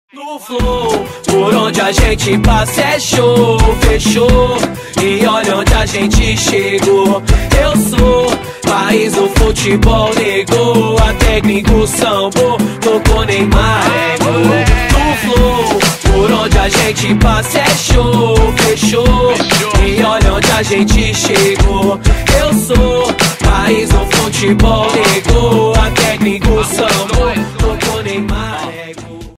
No flow, por onde a gente passa é show, fechou. E olha onde a gente chegou. Eu sou país do futebol, negou. A técnico sambo, tocou Neymar, no flow, por onde a gente passa é show, fechou. E olha onde a gente chegou. Eu sou país do futebol, negou.